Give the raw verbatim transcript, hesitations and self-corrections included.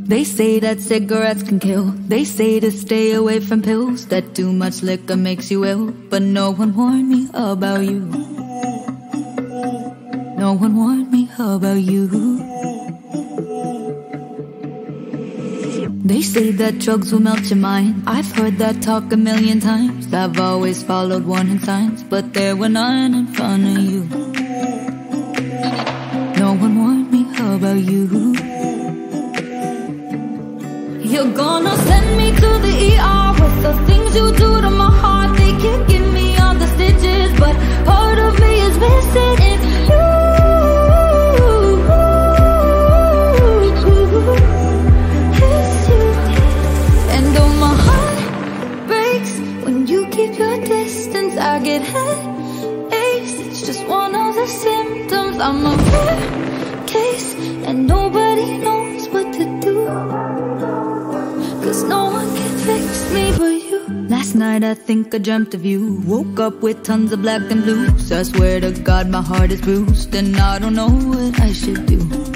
They say that cigarettes can kill. They say to stay away from pills, that too much liquor makes you ill. But no one warned me about you. No one warned me about you. They say that drugs will melt your mind. I've heard that talk a million times. I've always followed warning signs, but there were none in front of you. No one warned me about you. You're gonna send me to the E R with the things you do to my heart. They can't give me all the stitches, but part of me is missing in you. It's you. And though my heart breaks when you keep your distance, I get headaches. It's just one of the symptoms. I'm a rare case and nobody knows what to do. Cause no one can fix me but you. Last night I think I dreamt of you. Woke up with tons of black and blues. I swear to God my heart is bruised, and I don't know what I should do.